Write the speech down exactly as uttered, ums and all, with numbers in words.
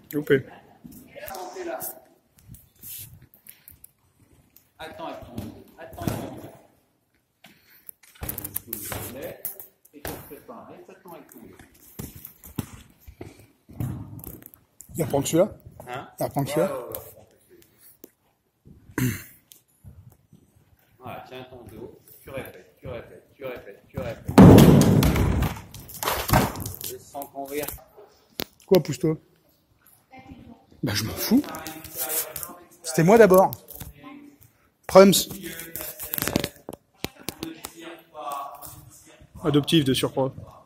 Loupé. Attends avec ton dos. Attends avec ton dos. Et tu refais pareil. Attends avec ton dos. Il reprend que celui-là. Hein? Il reprend que celui-là. Voilà, tiens ton dos. Tu répètes, tu répètes, tu répètes, tu répètes. Je sens qu'on vire. Quoi, pousse-toi? Bah, je m'en fous. C'était moi d'abord. Prums. Adoptif de surcroît.